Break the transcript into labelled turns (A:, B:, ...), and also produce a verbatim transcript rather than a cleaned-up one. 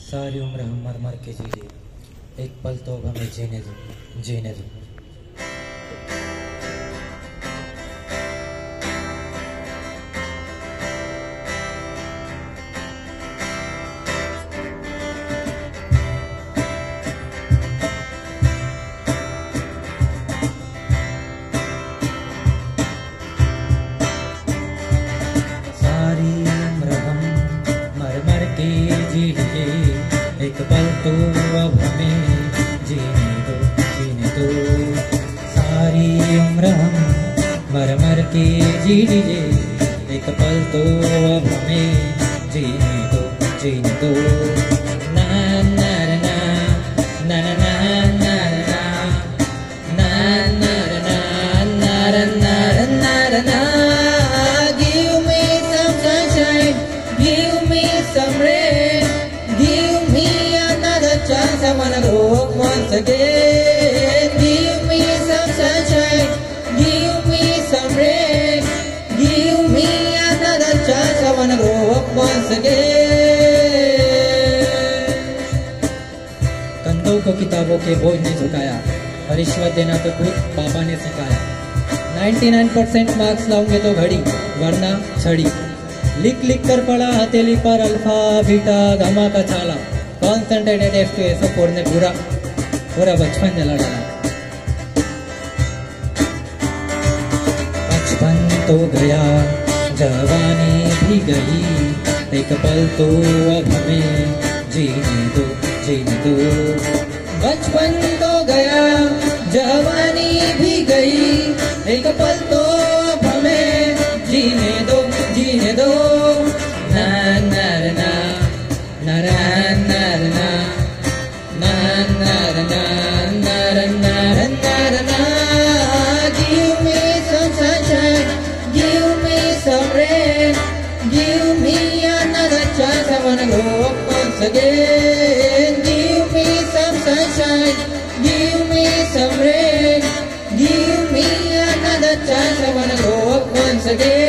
A: सारी उम्र हम मर मर के जी लिए, एक पल तो अब हमें जीने दो, जीने दो। सारी उम्र हम मर मर के जी लिए, एक पल तो अब हमें जीने दो, जीने दो। सारी उम्र हम मर मर के जी लिए, एक पल तो अब हमें जीने दो, जीने दो। ना ना ना ना ना ना ना ना ना ना ना ना ना। Give me some sunshine, give me some rain, give me another chance. I wanna grow up once again. Give me some sunshine, give me some rain, give me another chance. I wanna grow up once again. कंधों को किताबों के बोझ ने झुकाया, और रिश्वत देना तो खुद पापा ने सिखाया। निन्यानवे परसेंट मार्क्स लाऊंगे तो घड़ी, वरना छड़ी। लिख लिख कर पढ़ा हथेली पर अल्फा बीटा गामा का छाला। Concentrated F two S O four ने पूरा पूरा बचपन जला डाला। बचपन तो गया, जवानी भी गई, एक पल तो अब हमें जीने दो, जीने दो। बचपन तो गया, जवानी भी गई, एक पल तो अब हमें जीने दो, जीने दो। ना ना ना ना ना ना ना ना ना ना ना ना ना। Give me some sunshine, give me some rain, give me another chance. I wanna grow up once again. Give me some sunshine, give me some rain, give me another chance. I wanna grow up once again.